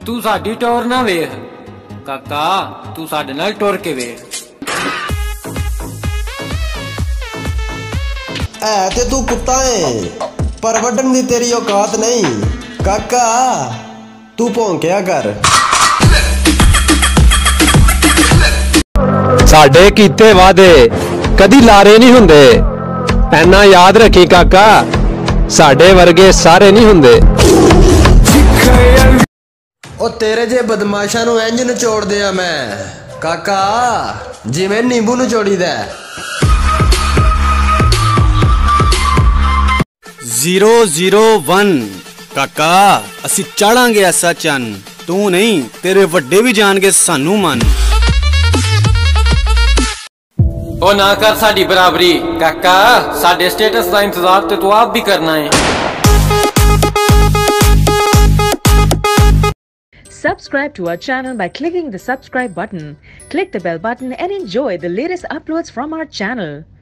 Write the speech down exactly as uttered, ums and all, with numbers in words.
तू साडी टोर ना वेख काका, तू साडे नाल टुर के वेख। है ते तू कुत्ता है, पर वड्डन दी तेरी औकात नहीं। काका तू भौंकिया कर। साडे कीते वादे कदी लारे नहीं हुंदे, ऐना याद रखी काका, साडे वर्गे सारे नहीं हुंदे। ओ तेरे जे बदमाशा नू इंज नचोड़ दिया मैं काका, जिवें नींबू नचोड़ी दा। जीरो जीरो वन काका, असी चाड़ांगे ऐसा चन, तू नहीं तेरे वड्डे भी जान के सानू मन। ओ ना कर साडी बराबरी काका, साडे स्टेटस का इंतजार ते तू आप भी करना है। Subscribe to our channel by clicking the subscribe button. Click the bell button and enjoy the latest uploads from our channel.